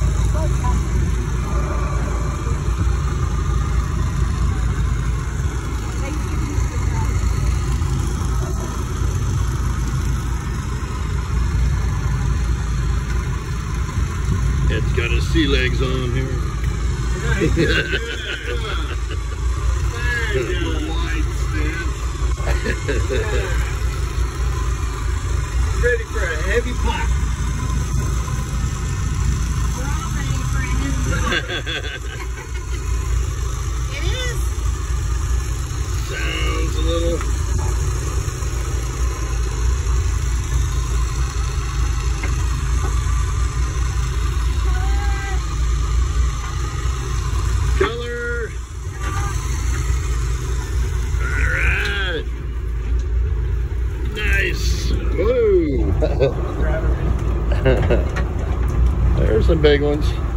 It's got his sea legs on here. Ready for a heavy pot. We're all ready for a heavy pot. It is. Sounds a little. Color. Alright. Nice. Woo. There's some big ones.